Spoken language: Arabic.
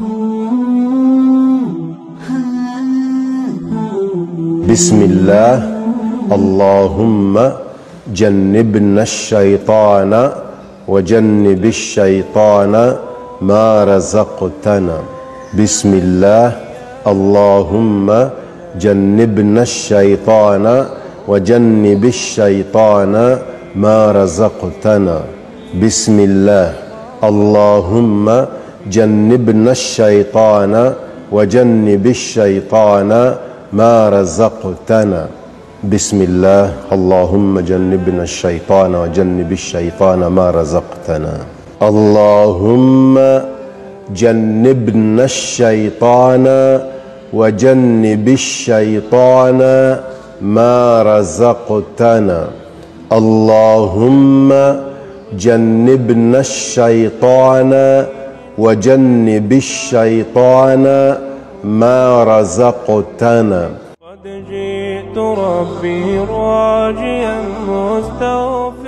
بسم الله. اللهم جنبنا الشيطان وجنب الشيطان ما رزقتنا. بسم الله. اللهم جنبنا الشيطان وجنب الشيطان ما رزقتنا. بسم الله. اللهم جنبنا الشيطان وجنب الشيطان ما رزقتنا. بسم الله. اللهم جنبنا الشيطان وجنب الشيطان ما رزقتنا. اللهم جنبنا الشيطان وجنب الشيطان ما رزقتنا. اللهم جنبنا الشيطان وجنب الشيطان ما رزقتنا. قد جئت ربي راجيا مستغفرا